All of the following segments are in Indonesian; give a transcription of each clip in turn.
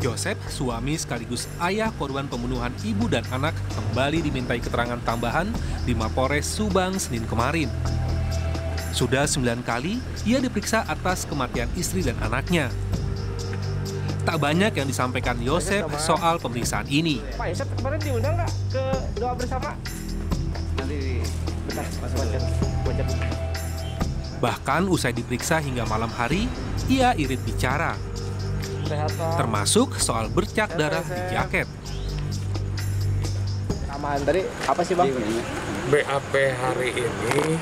Yosef, suami sekaligus ayah korban pembunuhan ibu dan anak, kembali dimintai keterangan tambahan di Mapores Subang Senin kemarin. Sudah 9 kali ia diperiksa atas kematian istri dan anaknya. Tak banyak yang disampaikan Yosef soal pemeriksaan ini. Pak Yosef kemarin diundang nggak ke doa bersama? Nanti wajar. Bahkan usai diperiksa hingga malam hari, ia irit bicara. Termasuk soal bercak darah di jaket. Aman tadi apa sih Bang? BAP hari ini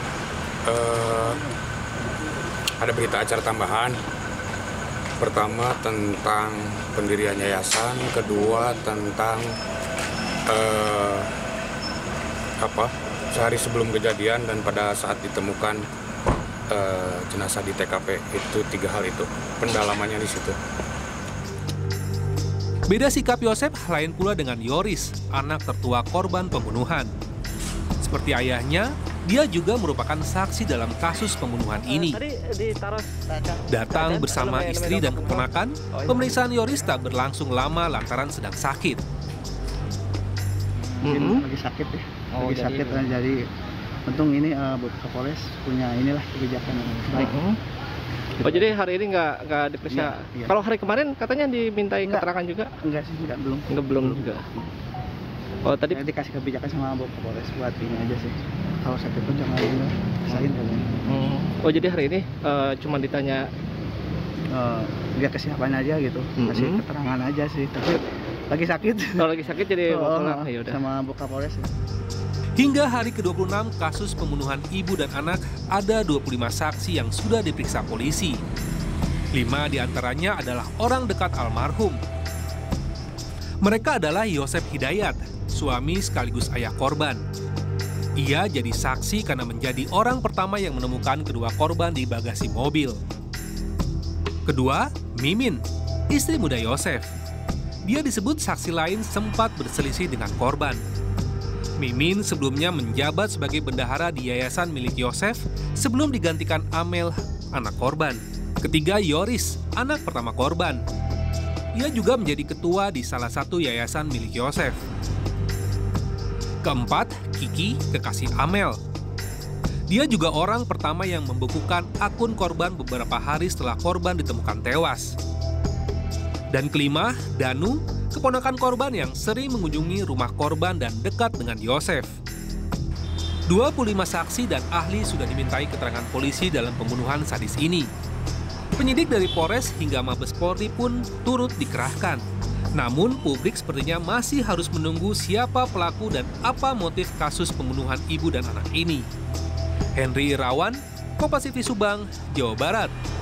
ada berita acara tambahan. Pertama tentang pendirian yayasan, kedua tentang sehari sebelum kejadian dan pada saat ditemukan jenazah di TKP. Itu 3 hal itu pendalamannya di situ. Beda sikap Yosef lain pula dengan Yoris, anak tertua korban pembunuhan. Seperti ayahnya, dia juga merupakan saksi dalam kasus pembunuhan ini. Datang bersama istri dan keponakan, pemeriksaan Yoris tak berlangsung lama lantaran sedang sakit. Lagi sakit ya, sakit jadi untung ini Kapolres punya inilah kebijakan yang baik. Oh jadi hari ini nggak diperiksa. Iya. Kalau hari kemarin katanya dimintai keterangan juga? Enggak sih, belum juga. Oh tadi saya dikasih kebijakan sama Bu Kapolres buat ini aja sih. Kalau sakit pun jangan disahin katanya. Oh jadi hari ini cuma ditanya dia kesiapan aja gitu, kasih keterangan aja sih. Tapi lagi sakit. Kalau lagi sakit jadi mau pulang ya udah. Sama Bu Kapolres ya. Hingga hari ke-26 kasus pembunuhan ibu dan anak, ada 25 saksi yang sudah diperiksa polisi. 5 diantaranya adalah orang dekat almarhum. Mereka adalah Yosef Hidayat, suami sekaligus ayah korban. Ia jadi saksi karena menjadi orang pertama yang menemukan kedua korban di bagasi mobil. Kedua, Mimin, istri muda Yosef. Dia disebut saksi lain sempat berselisih dengan korban. Mimin sebelumnya menjabat sebagai bendahara di yayasan milik Yosef sebelum digantikan Amel, anak korban. Ketiga, Yoris, anak pertama korban. Ia juga menjadi ketua di salah satu yayasan milik Yosef. Keempat, Kiki, kekasih Amel. Dia juga orang pertama yang membekukan akun korban beberapa hari setelah korban ditemukan tewas. Dan kelima, Danu, keponakan korban yang sering mengunjungi rumah korban dan dekat dengan Yosef. 25 saksi dan ahli sudah dimintai keterangan polisi dalam pembunuhan sadis ini. Penyidik dari Polres hingga Mabes Polri pun turut dikerahkan. Namun publik sepertinya masih harus menunggu siapa pelaku dan apa motif kasus pembunuhan ibu dan anak ini. Henry Irawan, Kompas TV Subang, Jawa Barat.